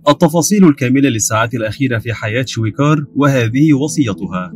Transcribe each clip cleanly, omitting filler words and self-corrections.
التفاصيل الكاملة للساعات الأخيرة في حياة شويكار وهذه وصيتها.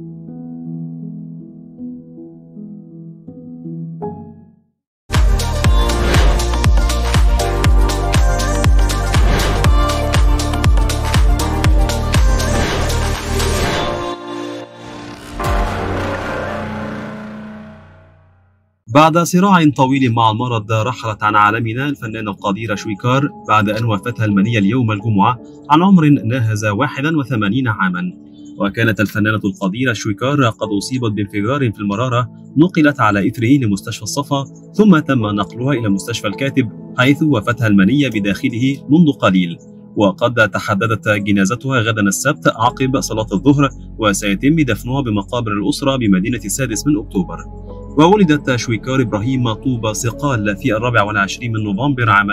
بعد صراع طويل مع المرض رحلت عن عالمنا الفنانة القديرة شويكار بعد أن وافاتها المنية اليوم الجمعة عن عمر ناهز 81 عاما. وكانت الفنانة القديرة شويكار قد أصيبت بانفجار في المرارة نقلت على إثره لمستشفى الصفا، ثم تم نقلها إلى مستشفى الكاتب حيث وافاتها المنية بداخله منذ قليل. وقد تحددت جنازتها غدا السبت عقب صلاة الظهر، وسيتم دفنها بمقابر الأسرة بمدينة السادس من أكتوبر. وولدت شويكار إبراهيم طوبة صقال في 24 من نوفمبر عام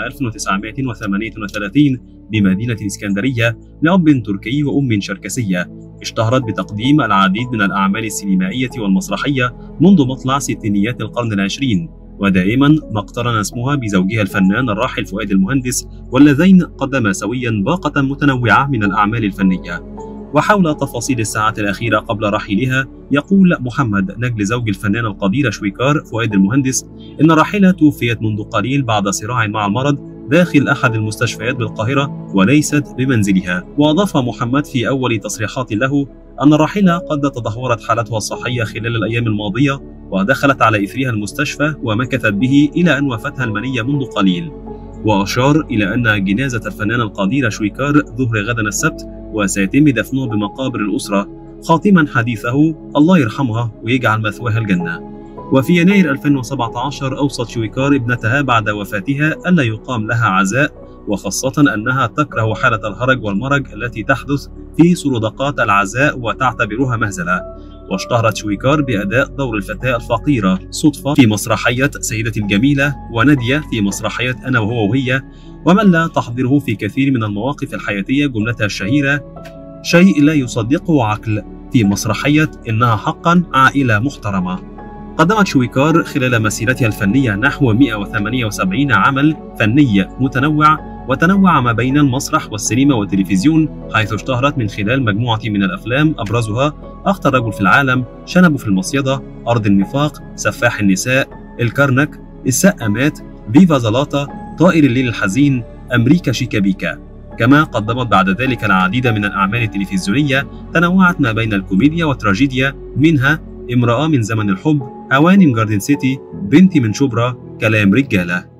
1938 بمدينة الإسكندرية لأب تركي وأم شركسية. اشتهرت بتقديم العديد من الأعمال السينمائية والمسرحية منذ مطلع ستينيات القرن العشرين، ودائما ما اقترن اسمها بزوجها الفنان الراحل فؤاد المهندس، واللذين قدما سويا باقة متنوعة من الأعمال الفنية. وحول تفاصيل الساعات الأخيرة قبل رحيلها يقول محمد نجل زوج الفنانة القديرة شويكار فؤاد المهندس إن الراحلة توفيت منذ قليل بعد صراع مع المرض داخل أحد المستشفيات بالقاهرة وليست بمنزلها. وأضاف محمد في أول تصريحات له أن الراحلة قد تدهورت حالتها الصحية خلال الأيام الماضية، ودخلت على إثرها المستشفى ومكثت به إلى أن وافاتها المنية منذ قليل. وأشار إلى أن جنازة الفنانة القديرة شويكار ظهر غدا السبت، وسيتم دفنها بمقابر الأسرة، خاتما حديثه الله يرحمها ويجعل مثواها الجنة. وفي يناير 2017 أوصت شويكار ابنتها بعد وفاتها ألا يقام لها عزاء، وخاصة أنها تكره حالة الهرج والمرج التي تحدث في سردقات العزاء وتعتبرها مهزلة. واشتهرت شويكار بأداء دور الفتاة الفقيرة صدفة في مسرحية سيدتي الجميلة، ونادية في مسرحية أنا وهو وهي، ومن لا تحضره في كثير من المواقف الحياتية جملتها الشهيرة شيء لا يصدقه عقل في مسرحية إنها حقا عائلة محترمة. قدمت شويكار خلال مسيرتها الفنية نحو 178 عمل فني متنوع، وتنوع ما بين المسرح والسينما والتلفزيون، حيث اشتهرت من خلال مجموعة من الأفلام أبرزها أخطر رجل في العالم، شنب في المصيدة، أرض النفاق، سفاح النساء، الكرنك، السقا مات، فيفا زلاطة، طائر الليل الحزين، أمريكا شيكابيكا. كما قدمت بعد ذلك العديد من الأعمال التلفزيونية تنوعت ما بين الكوميديا والتراجيديا، منها امرأة من زمن الحب، هوانم جاردن سيتي، بنتي من شبرا، كلام رجالة.